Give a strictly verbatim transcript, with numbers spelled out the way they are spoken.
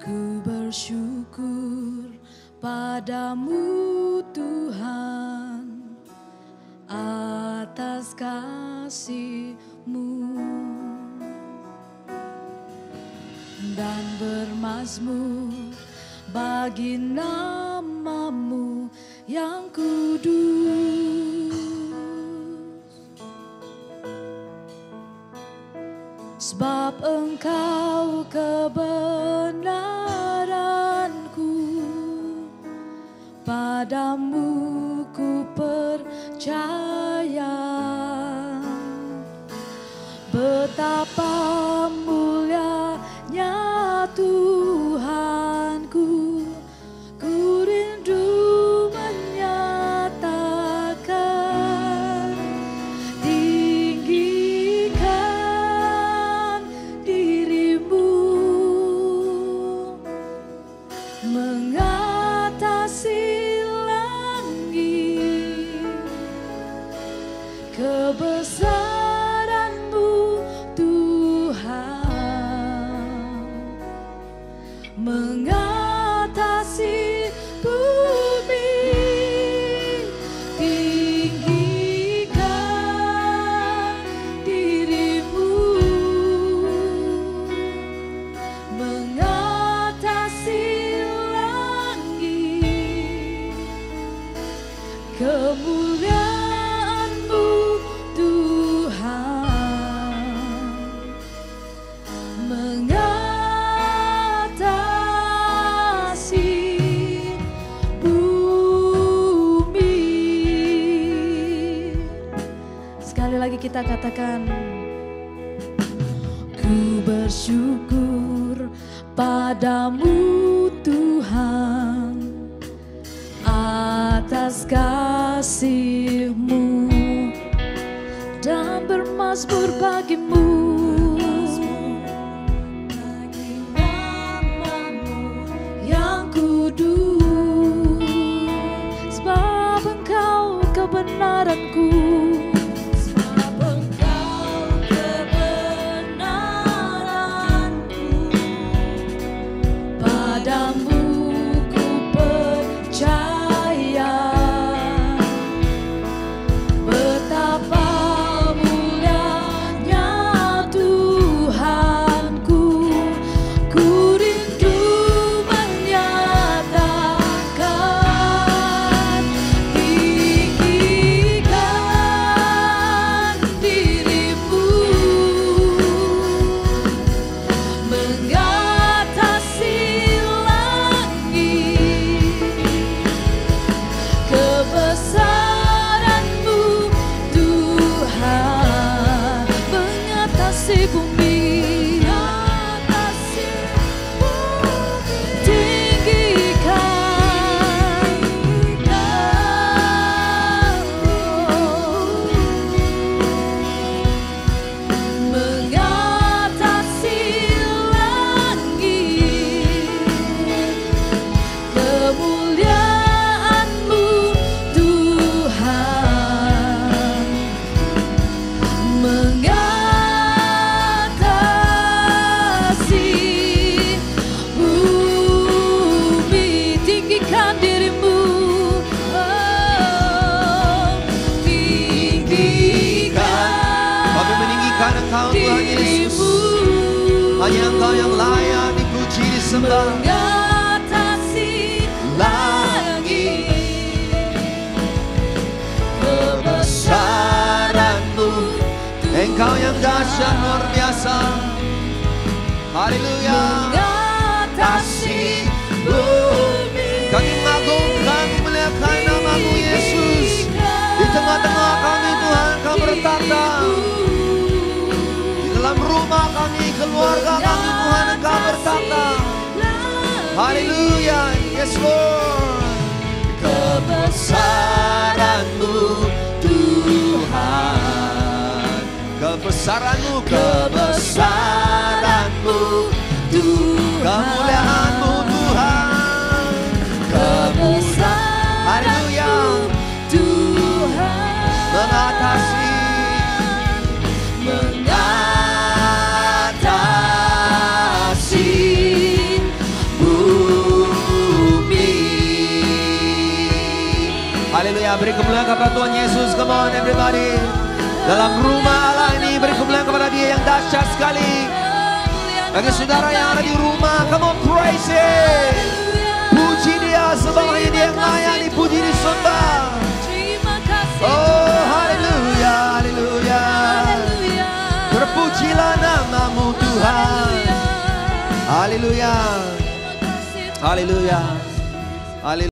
Ku bersyukur padamu Tuhan atas kasih-Mu, dan bermazmur bagi nama-Mu yang kudus. Sebab Engkau kebenaranku, padamu ku percaya. Betapa mulianya Tuhanku, ku rindu menyatakan, tinggikan dirimu mengatasi langit. Kebesaran-Mu Tuhan mengatasi bumi. Tinggikan dirimu mengatasi langit. Kemuliaan-Mu Tuhan mengatasi bumi. Sekali lagi kita katakan, ku bersyukur padamu Tuhan atas kasih-Mu, dan bermazmur bagi-Mu yang kudus. Sebab Engkau kebenaranku, sebab Engkau kebenaranku, padamu ku percaya. Betapa mulianya Tuhanku, ku rindu menyatakan, tinggikan dirimu mengatasi langit. Kebesaran-Mu Tuhan mengatasi bumi. Tinggikan mengatasi langit. Kemuliaan-Mu Tuhan mengatasi bumi. Tinggikan dirimu, oh, tinggikan Kami meninggikan Engkau Tuhan Yesus. Hanya Engkau yang layak dipuji disembah. mengatasi langit. Kebesaran-Mu, Engkau yang dahsyat luar biasa. Haleluya. Mengatasi bumi. Kami mengagungkan, memuliakan nama-Mu Yesus. Di tengah-tengah kami Tuhan, Kau bertata. Di dalam rumah kami, keluarga kami Tuhan, Engkau bertata. Haleluya. Yes Lord. Kebesaran-Mu Tuhan, kebesaran-Mu, kebesaran-Mu Tuhan, kemuliaan-Mu Tuhan, kebesaran, haleluya, Tuhan mengatasi, mengatasi Haleluya, beri kemuliaan kepada Tuhan Yesus. Come on everybody. Dalam rumah Allah ini beri kemuliaan kepada Dia yang dahsyat sekali. Bagi saudara yang ada di rumah, come on praise Him. Puji Dia, sebab hanya Dia yang layak dipuji, disembah. Terima kasih Oh Tuhan. haleluya, haleluya. Haleluya. Terpujilah namamu Tuhan. Haleluya, Terima kasih Tuhan. haleluya, haleluya.